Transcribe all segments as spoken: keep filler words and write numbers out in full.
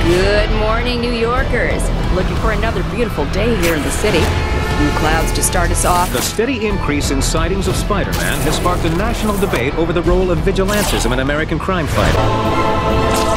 Good morning, New Yorkers. Looking for another beautiful day here in the city. Blue clouds to start us off. The steady increase in sightings of Spider-Man has sparked a national debate over the role of vigilantism in American crime fighting.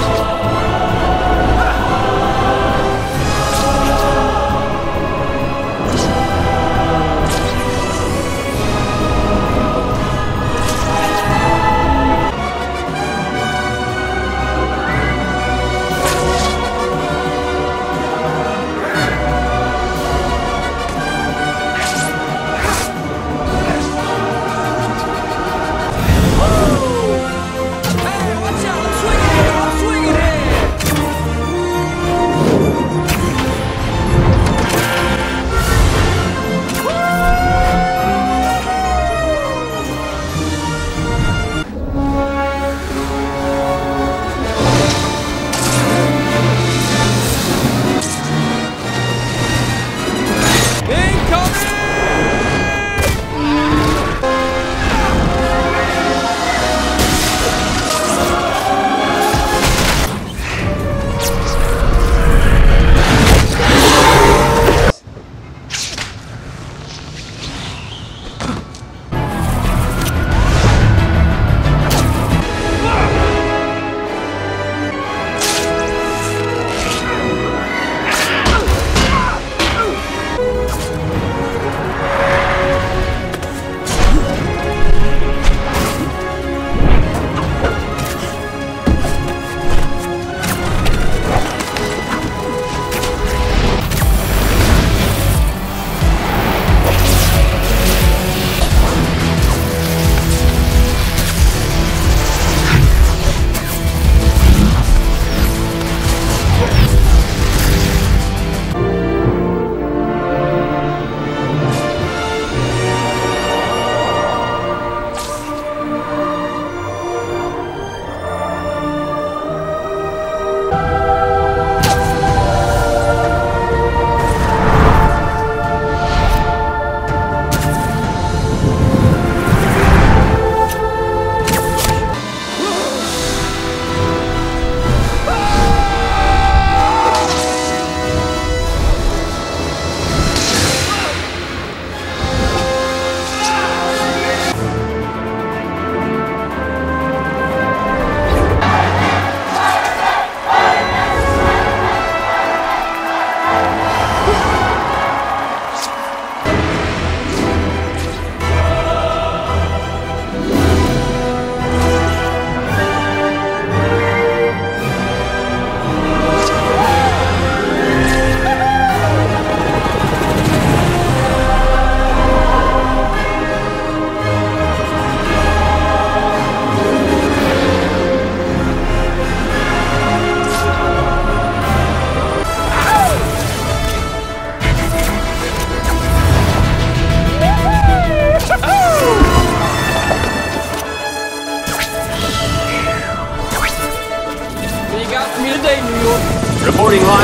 Reporting live.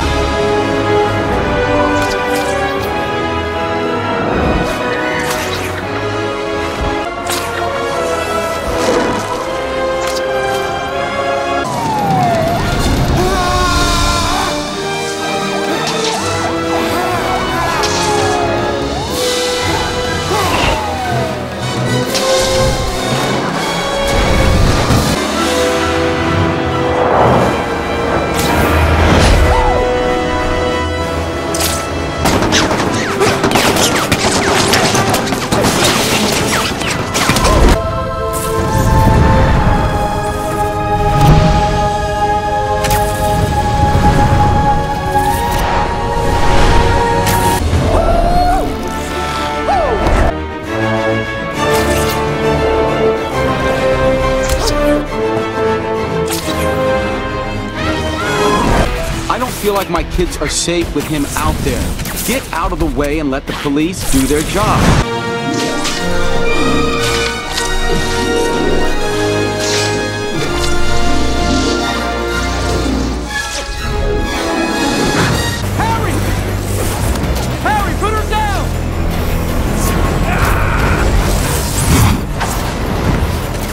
I feel like my kids are safe with him out there. Get out of the way and let the police do their job.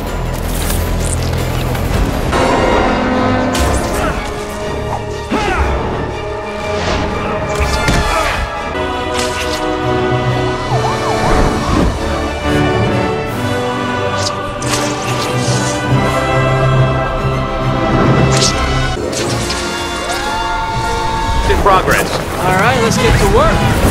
Ha! progress. All right, let's get to work.